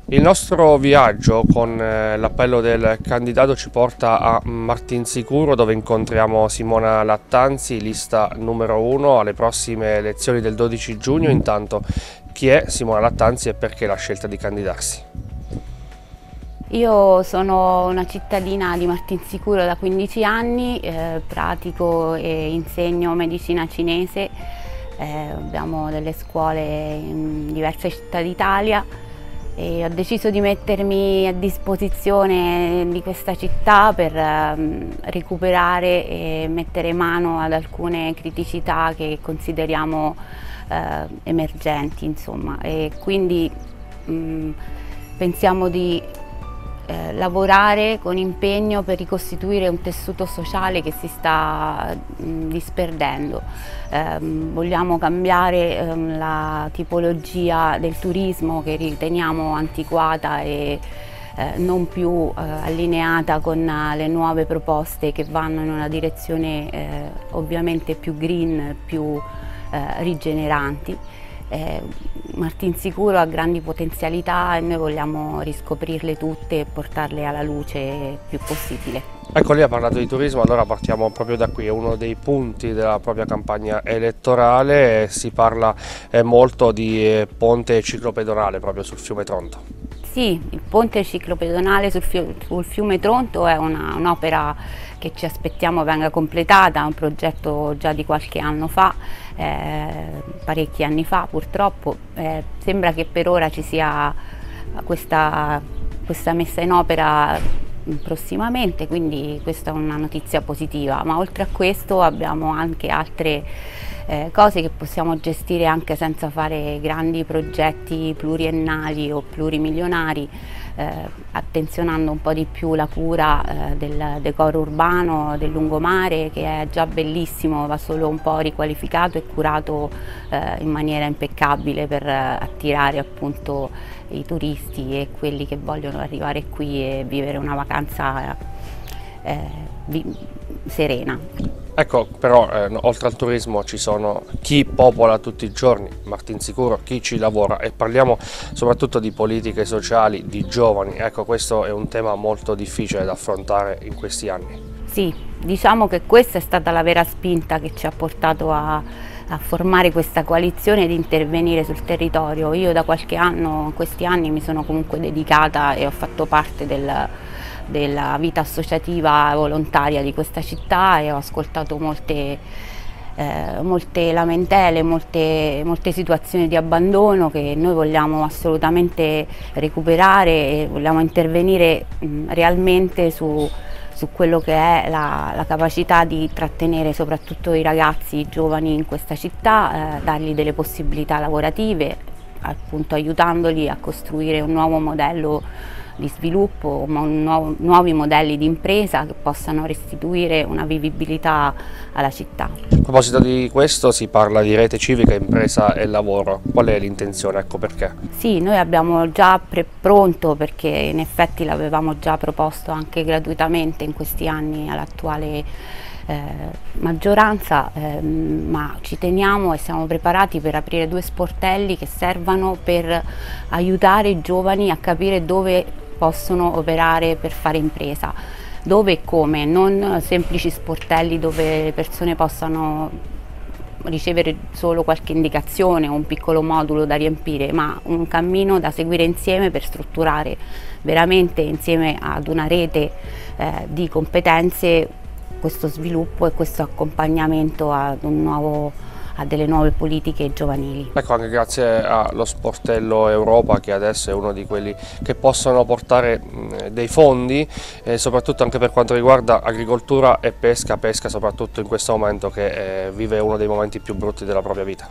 Il nostro viaggio con l'appello del candidato ci porta a Martinsicuro, dove incontriamo Simona Lattanzi, lista numero 1 alle prossime elezioni del 12 giugno. Intanto, chi è Simona Lattanzi e perché la scelta di candidarsi? Io sono una cittadina di Martinsicuro da 15 anni, pratico e insegno medicina cinese, abbiamo delle scuole in diverse città d'Italia e ho deciso di mettermi a disposizione di questa città per recuperare e mettere mano ad alcune criticità che consideriamo emergenti, insomma, e quindi pensiamo di lavorare con impegno per ricostituire un tessuto sociale che si sta disperdendo. Vogliamo cambiare la tipologia del turismo che riteniamo antiquata e non più allineata con le nuove proposte che vanno in una direzione ovviamente più green, più rigeneranti. Martinsicuro ha grandi potenzialità e noi vogliamo riscoprirle tutte e portarle alla luce il più possibile. Ecco, lei ha parlato di turismo, allora partiamo proprio da qui, è uno dei punti della propria campagna elettorale, si parla molto di ponte ciclopedonale proprio sul fiume Tronto. Sì, il ponte ciclopedonale sul fiume Tronto è un'opera che ci aspettiamo venga completata, è un progetto già di qualche anno fa, parecchi anni fa purtroppo. Sembra che per ora ci sia questa messa in opera prossimamente, quindi questa è una notizia positiva, ma oltre a questo abbiamo anche altre cose che possiamo gestire anche senza fare grandi progetti pluriennali o plurimilionari, attenzionando un po' di più la cura del decoro urbano del lungomare, che è già bellissimo, va solo un po' riqualificato e curato in maniera impeccabile per attirare appunto i turisti e quelli che vogliono arrivare qui e vivere una vacanza serena. Ecco, però oltre al turismo ci sono chi popola tutti i giorni Martinsicuro, chi ci lavora, e parliamo soprattutto di politiche sociali, di giovani. Ecco, questo è un tema molto difficile da affrontare in questi anni. Sì, diciamo che questa è stata la vera spinta che ci ha portato a formare questa coalizione ed intervenire sul territorio. Io da qualche anno, in questi anni, mi sono comunque dedicata e ho fatto parte della vita associativa volontaria di questa città e ho ascoltato molte lamentele, molte situazioni di abbandono che noi vogliamo assolutamente recuperare e vogliamo intervenire realmente su quello che è la capacità di trattenere soprattutto i ragazzi, i giovani in questa città, dargli delle possibilità lavorative, appunto aiutandoli a costruire un nuovo modello di sviluppo, nuovi modelli di impresa che possano restituire una vivibilità alla città. A proposito di questo, si parla di rete civica, impresa e lavoro. Qual è l'intenzione? Ecco perché. Sì, noi abbiamo già pronto, perché in effetti l'avevamo già proposto anche gratuitamente in questi anni all'attuale maggioranza, ma ci teniamo e siamo preparati per aprire 2 sportelli che servano per aiutare i giovani a capire dove possono operare per fare impresa, dove e come, non semplici sportelli dove le persone possano ricevere solo qualche indicazione o un piccolo modulo da riempire, ma un cammino da seguire insieme per strutturare veramente insieme ad una rete di competenze questo sviluppo e questo accompagnamento a delle nuove politiche giovanili. Ecco, anche grazie allo sportello Europa, che adesso è uno di quelli che possono portare dei fondi, soprattutto anche per quanto riguarda agricoltura e pesca soprattutto in questo momento che vive uno dei momenti più brutti della propria vita.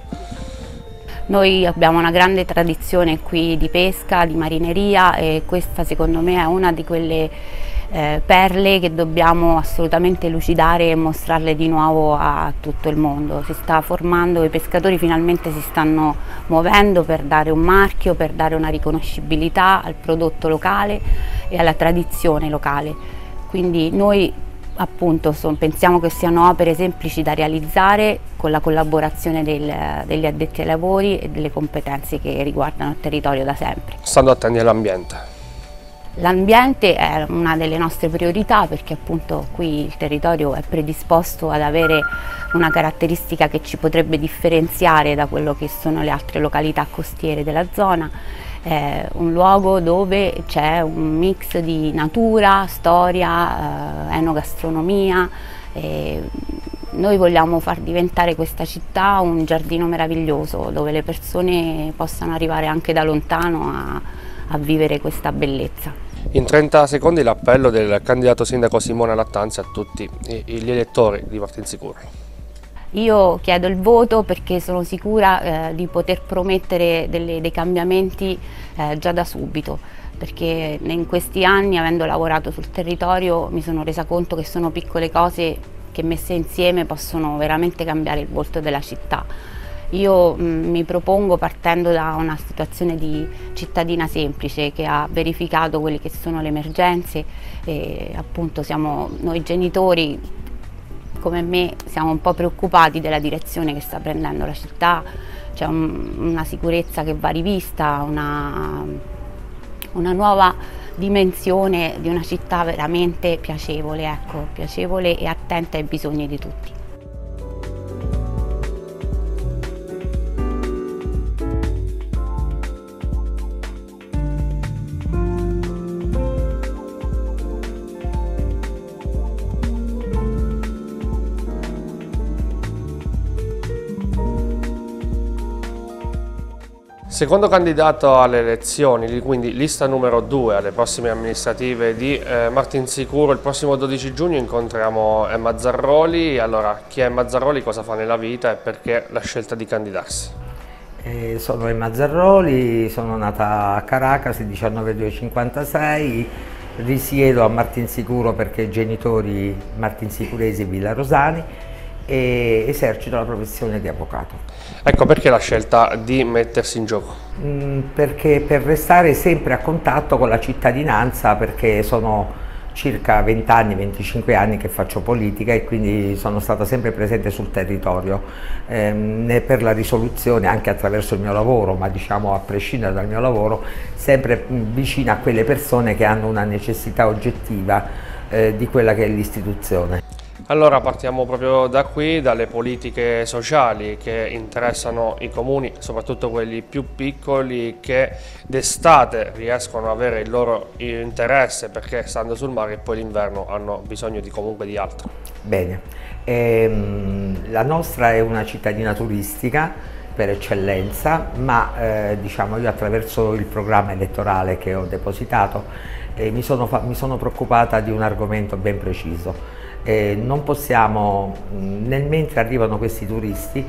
Noi abbiamo una grande tradizione qui di pesca, di marineria, e questa secondo me è una di quelle perle che dobbiamo assolutamente lucidare e mostrarle di nuovo a tutto il mondo. Si sta formando, i pescatori finalmente si stanno muovendo per dare un marchio, per dare una riconoscibilità al prodotto locale e alla tradizione locale. Quindi noi appunto pensiamo che siano opere semplici da realizzare con la collaborazione degli addetti ai lavori e delle competenze che riguardano il territorio da sempre. Stando attenti all'ambiente. L'ambiente è una delle nostre priorità perché appunto qui il territorio è predisposto ad avere una caratteristica che ci potrebbe differenziare da quello che sono le altre località costiere della zona. È un luogo dove c'è un mix di natura, storia, enogastronomia. Noi vogliamo far diventare questa città un giardino meraviglioso dove le persone possano arrivare anche da lontano a vivere questa bellezza. In 30 secondi l'appello del candidato sindaco Simona Lattanzi a tutti gli elettori di Martinsicuro. Io chiedo il voto perché sono sicura di poter promettere dei cambiamenti già da subito, perché in questi anni, avendo lavorato sul territorio, mi sono resa conto che sono piccole cose che messe insieme possono veramente cambiare il volto della città. Io mi propongo, partendo da una situazione di cittadina semplice che ha verificato quelle che sono le emergenze e appunto siamo noi genitori come me siamo un po' preoccupati della direzione che sta prendendo la città, c'è una sicurezza che va rivista, una nuova dimensione di una città veramente piacevole, ecco, piacevole e attenta ai bisogni di tutti. Secondo candidato alle elezioni, quindi lista numero 2 alle prossime amministrative di Martinsicuro, il prossimo 12 giugno incontriamo Emma Zarroli. Allora, chi è Emma Zarroli, cosa fa nella vita e perché la scelta di candidarsi? Sono Emma Zarroli, sono nata a Caracas il 1956, risiedo a Martinsicuro perché i genitori martinsicuresi villarosani e esercito la professione di avvocato. Ecco, perché la scelta di mettersi in gioco? Perché per restare sempre a contatto con la cittadinanza, perché sono circa 20 anni, 25 anni che faccio politica e quindi sono stata sempre presente sul territorio, né per la risoluzione anche attraverso il mio lavoro, ma diciamo a prescindere dal mio lavoro, sempre vicina a quelle persone che hanno una necessità oggettiva di quella che è l'istituzione. Allora partiamo proprio da qui, dalle politiche sociali che interessano i comuni, soprattutto quelli più piccoli che d'estate riescono ad avere il loro interesse perché stando sul mare e poi l'inverno hanno bisogno comunque di altro. Bene, la nostra è una cittadina turistica per eccellenza, ma diciamo io attraverso il programma elettorale che ho depositato mi sono preoccupata di un argomento ben preciso. Non possiamo, mentre arrivano questi turisti,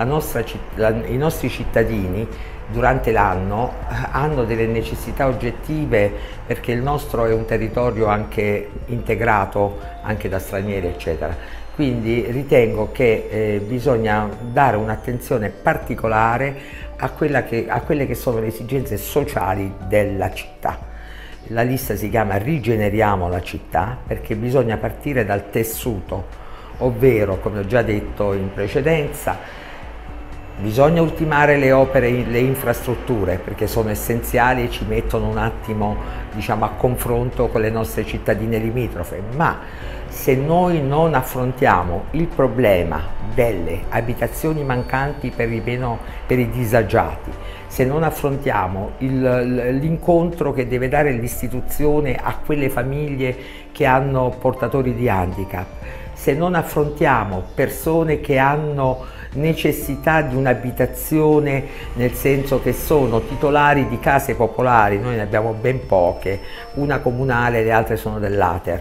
i nostri cittadini durante l'anno hanno delle necessità oggettive perché il nostro è un territorio anche integrato anche da stranieri eccetera. Quindi ritengo che bisogna dare un'attenzione particolare a quelle che sono le esigenze sociali della città. La lista si chiama Rigeneriamo la città perché bisogna partire dal tessuto, ovvero, come ho già detto in precedenza, bisogna ultimare le opere, le infrastrutture perché sono essenziali e ci mettono un attimo, diciamo, a confronto con le nostre cittadine limitrofe, ma se noi non affrontiamo il problema delle abitazioni mancanti per i disagiati, se non affrontiamo l'incontro che deve dare l'istituzione a quelle famiglie che hanno portatori di handicap, se non affrontiamo persone che hanno necessità di un'abitazione, nel senso che sono titolari di case popolari, noi ne abbiamo ben poche, una comunale e le altre sono dell'Ater,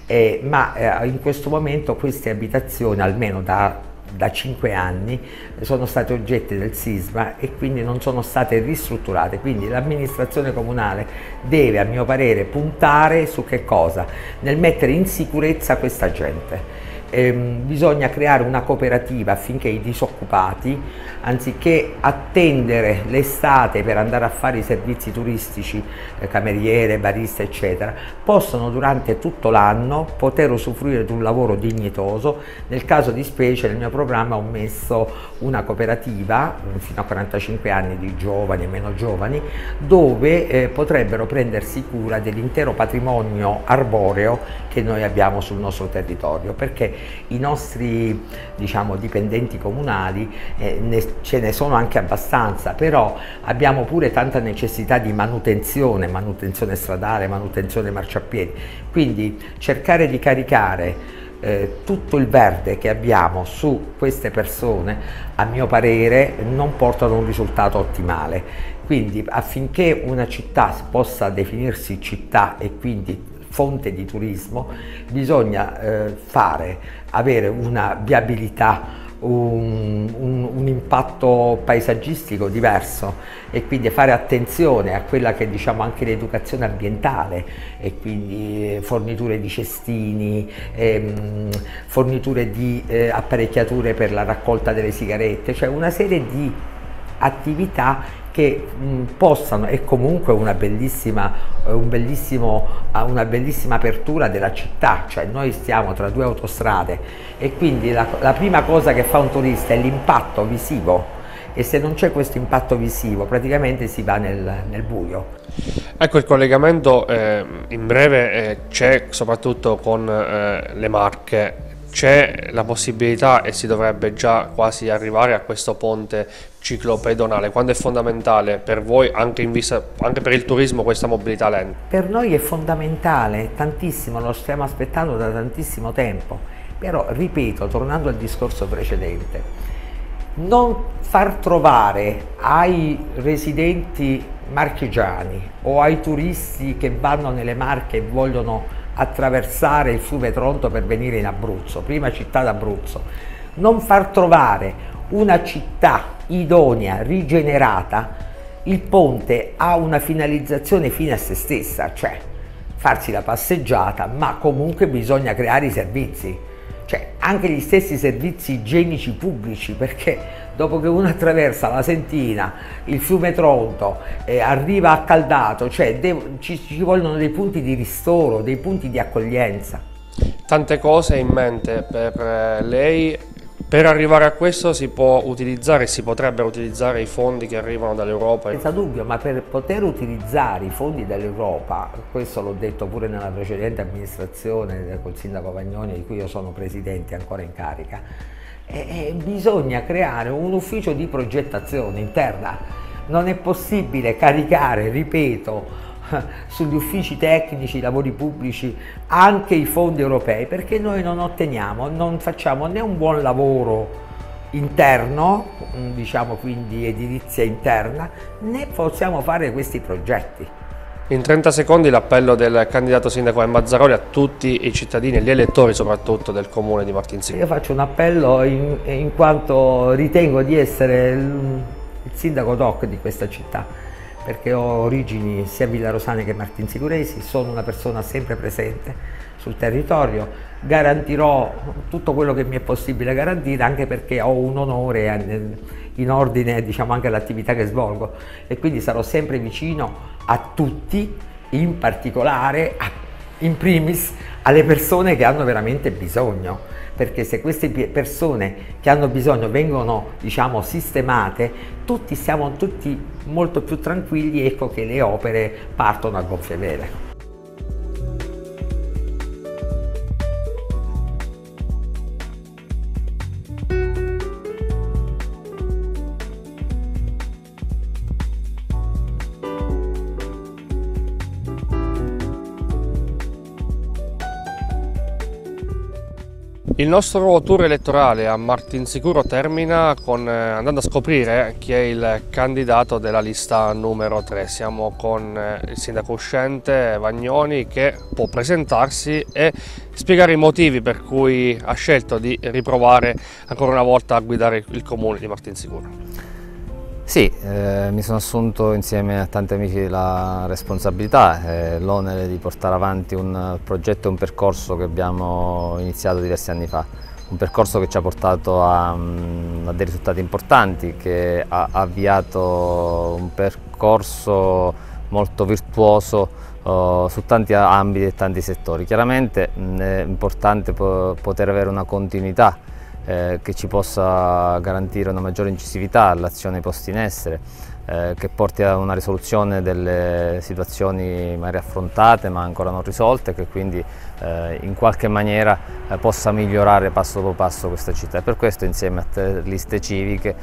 ma in questo momento queste abitazioni, almeno da 5 anni, sono state oggetto del sisma e quindi non sono state ristrutturate, quindi l'amministrazione comunale deve, a mio parere, puntare su che cosa? Nel mettere in sicurezza questa gente. bisogna creare una cooperativa affinché i disoccupati, anziché attendere l'estate per andare a fare i servizi turistici, cameriere, barista eccetera, possano durante tutto l'anno poter usufruire di un lavoro dignitoso. Nel caso di specie nel mio programma ho messo una cooperativa fino a 45 anni di giovani e meno giovani, dove potrebbero prendersi cura dell'intero patrimonio arboreo che noi abbiamo sul nostro territorio, perché i nostri, diciamo, dipendenti comunali ce ne sono anche abbastanza, però abbiamo pure tanta necessità di manutenzione stradale, manutenzione marciapiedi, quindi cercare di caricare tutto il verde che abbiamo su queste persone, a mio parere, non portano a un risultato ottimale. Quindi affinché una città possa definirsi città e quindi fonte di turismo, bisogna avere una viabilità, un impatto paesaggistico diverso e quindi fare attenzione a quella che diciamo anche l'educazione ambientale, e quindi forniture di cestini, forniture di apparecchiature per la raccolta delle sigarette, cioè una serie di attività che possano, e comunque una bellissima apertura della città, cioè noi stiamo tra due autostrade e quindi la prima cosa che fa un turista è l'impatto visivo, e se non c'è questo impatto visivo praticamente si va nel buio. Ecco, il collegamento in breve c'è soprattutto con le Marche. C'è la possibilità, e si dovrebbe già quasi arrivare a questo ponte ciclopedonale, quando è fondamentale per voi, anche per il turismo, questa mobilità lenta? Per noi è fondamentale, tantissimo, lo stiamo aspettando da tantissimo tempo, però ripeto, tornando al discorso precedente, non far trovare ai residenti marchigiani o ai turisti che vanno nelle Marche e vogliono attraversare il fiume Tronto per venire in Abruzzo, prima città d'Abruzzo, non far trovare una città idonea, rigenerata. Il ponte ha una finalizzazione fine a se stessa, cioè farsi la passeggiata, ma comunque bisogna creare i servizi, cioè anche gli stessi servizi igienici pubblici, perché dopo che uno attraversa la Sentina, il fiume Tronto, arriva a Caldato, cioè ci vogliono dei punti di ristoro, dei punti di accoglienza. Tante cose in mente per lei. Per arrivare a questo si potrebbero utilizzare i fondi che arrivano dall'Europa? Senza dubbio, ma per poter utilizzare i fondi dall'Europa, questo l'ho detto pure nella precedente amministrazione col sindaco Vagnoni, di cui io sono presidente ancora in carica, bisogna creare un ufficio di progettazione interna. Non è possibile caricare, ripeto, sugli uffici tecnici, lavori pubblici, anche i fondi europei, perché noi non facciamo né un buon lavoro interno, diciamo quindi edilizia interna, né possiamo fare questi progetti. In 30 secondi l'appello del candidato sindaco Mazzaroli a tutti i cittadini e gli elettori soprattutto del comune di Martinsicuro. Io faccio un appello in quanto ritengo di essere il sindaco doc di questa città, perché ho origini sia villarosane che martinsicuresi, sono una persona sempre presente sul territorio, garantirò tutto quello che mi è possibile garantire, anche perché ho un onore in ordine, diciamo, anche all'attività che svolgo, e quindi sarò sempre vicino a tutti, in particolare in primis alle persone che hanno veramente bisogno, perché se queste persone che hanno bisogno vengono, diciamo, sistemate, siamo tutti molto più tranquilli, ecco che le opere partono a gonfie vele. Il nostro tour elettorale a Martinsicuro termina andando a scoprire chi è il candidato della lista numero 3. Siamo con il sindaco uscente Vagnoni, che può presentarsi e spiegare i motivi per cui ha scelto di riprovare ancora una volta a guidare il comune di Martinsicuro. Sì, mi sono assunto insieme a tanti amici la responsabilità e l'onere di portare avanti un progetto e un percorso che abbiamo iniziato diversi anni fa. Un percorso che ci ha portato a dei risultati importanti, che ha avviato un percorso molto virtuoso su tanti ambiti e tanti settori. Chiaramente è importante poter avere una continuità che ci possa garantire una maggiore incisività all'azione posta in essere, che porti a una risoluzione delle situazioni magari affrontate ma ancora non risolte, che quindi in qualche maniera possa migliorare passo dopo passo questa città. E per questo, insieme a 3 liste civiche,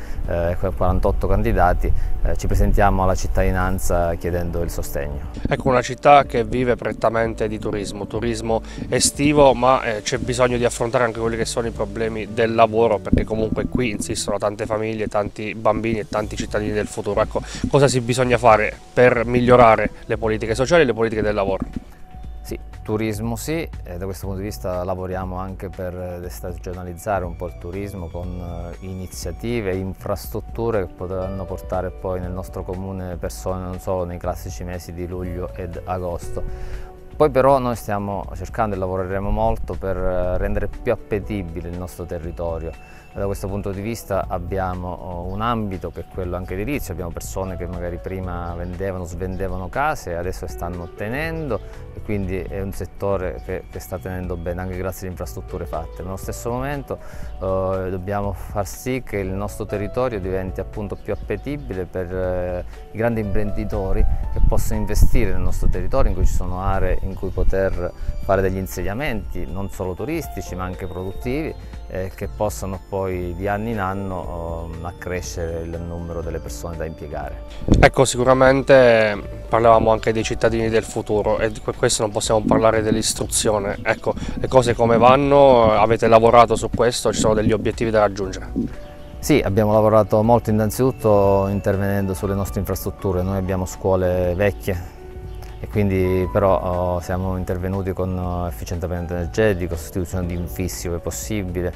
48 candidati, ci presentiamo alla cittadinanza chiedendo il sostegno. Ecco, una città che vive prettamente di turismo estivo, ma c'è bisogno di affrontare anche quelli che sono i problemi del lavoro, perché comunque qui insistono tante famiglie, tanti bambini e tanti cittadini del futuro. Ecco, cosa si bisogna fare per migliorare le politiche sociali e le politiche del lavoro? Sì, turismo sì, e da questo punto di vista lavoriamo anche per destagionalizzare un po' il turismo con iniziative, infrastrutture che potranno portare poi nel nostro comune persone non solo nei classici mesi di luglio ed agosto. Poi però noi stiamo cercando e lavoreremo molto per rendere più appetibile il nostro territorio. Da questo punto di vista abbiamo un ambito che è quello anche edilizio, abbiamo persone che magari prima vendevano, svendevano case e adesso stanno tenendo, e quindi è un settore che sta tenendo bene anche grazie alle infrastrutture fatte. Nello stesso momento dobbiamo far sì che il nostro territorio diventi appunto più appetibile per i grandi imprenditori che possono investire nel nostro territorio, in cui ci sono aree in cui poter fare degli insediamenti non solo turistici ma anche produttivi, che possano poi di anno in anno accrescere il numero delle persone da impiegare. Ecco, sicuramente parlavamo anche dei cittadini del futuro e di questo non possiamo parlare dell'istruzione. Ecco, le cose come vanno? Avete lavorato su questo? Ci sono degli obiettivi da raggiungere? Sì, abbiamo lavorato molto, innanzitutto intervenendo sulle nostre infrastrutture. Noi abbiamo scuole vecchie e quindi però siamo intervenuti con efficientamento energetico, sostituzione di infissi dove possibile,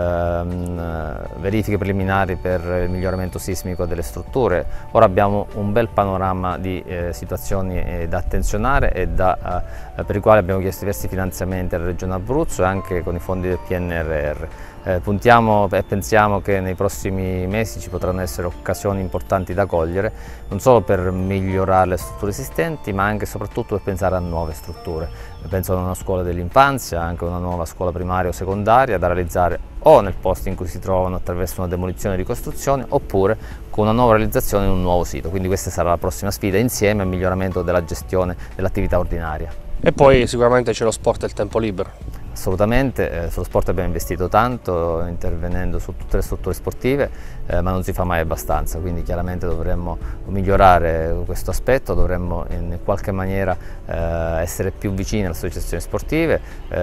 verifiche preliminari per il miglioramento sismico delle strutture. Ora abbiamo un bel panorama di situazioni da attenzionare e per i quali abbiamo chiesto diversi finanziamenti alla Regione Abruzzo e anche con i fondi del PNRR. Puntiamo e pensiamo che nei prossimi mesi ci potranno essere occasioni importanti da cogliere, non solo per migliorare le strutture esistenti, ma anche e soprattutto per pensare a nuove strutture. Penso ad una scuola dell'infanzia, anche una nuova scuola primaria o secondaria da realizzare o nel posto in cui si trovano attraverso una demolizione e ricostruzione, oppure con una nuova realizzazione in un nuovo sito. Quindi questa sarà la prossima sfida, insieme al miglioramento della gestione dell'attività ordinaria. E poi sicuramente c'è lo sport e il tempo libero. Assolutamente, sullo sport abbiamo investito tanto, intervenendo su tutte le strutture sportive, ma non si fa mai abbastanza, quindi chiaramente dovremmo migliorare questo aspetto, dovremmo in qualche maniera essere più vicini alle associazioni sportive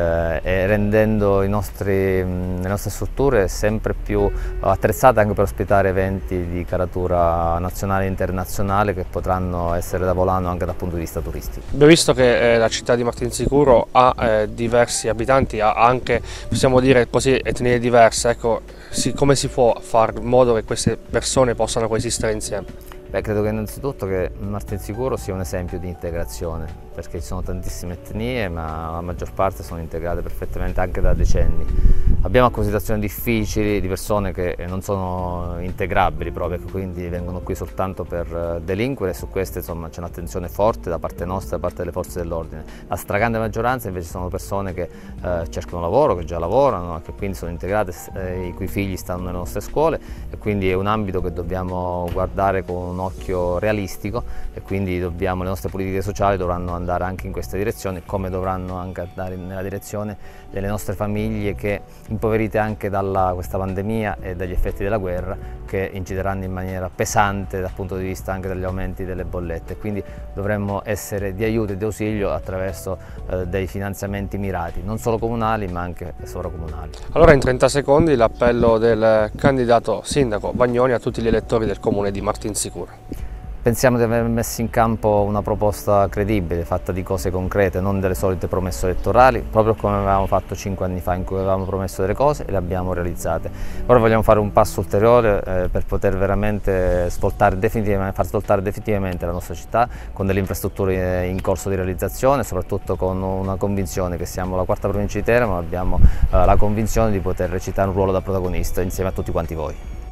e rendendo le nostre strutture sempre più attrezzate anche per ospitare eventi di caratura nazionale e internazionale che potranno essere da volano anche dal punto di vista turistico. Abbiamo visto che la città di Martinsicuro ha diversi abitanti, ha anche, possiamo dire così, etnie diverse. Ecco, come si può fare in modo che queste persone possano coesistere insieme? Beh, credo che innanzitutto che Martinsicuro sia un esempio di integrazione, perché ci sono tantissime etnie, ma la maggior parte sono integrate perfettamente anche da decenni. Abbiamo anche situazioni difficili di persone che non sono integrabili proprio, quindi vengono qui soltanto per delinquere, e su queste insomma c'è un'attenzione forte da parte nostra e da parte delle forze dell'ordine. La stragrande maggioranza invece sono persone che cercano lavoro, che già lavorano, che quindi sono integrate, i cui figli stanno nelle nostre scuole, e quindi è un ambito che dobbiamo guardare con un occhio realistico, e quindi le nostre politiche sociali dovranno andare anche in questa direzione, come dovranno anche andare nella direzione delle nostre famiglie che, impoverite anche da questa pandemia e dagli effetti della guerra, che incideranno in maniera pesante dal punto di vista anche degli aumenti delle bollette. Quindi dovremmo essere di aiuto e di ausilio attraverso dei finanziamenti mirati, non solo comunali ma anche sovracomunali. Allora, in 30 secondi l'appello del candidato sindaco Vagnoni a tutti gli elettori del comune di Martinsicuro. Pensiamo di aver messo in campo una proposta credibile, fatta di cose concrete, non delle solite promesse elettorali, proprio come avevamo fatto 5 anni fa, in cui avevamo promesso delle cose e le abbiamo realizzate. Ora vogliamo fare un passo ulteriore per poter veramente far svoltare definitivamente la nostra città con delle infrastrutture in corso di realizzazione, soprattutto con una convinzione che siamo la quarta provincia di Teramo, ma abbiamo la convinzione di poter recitare un ruolo da protagonista insieme a tutti quanti voi.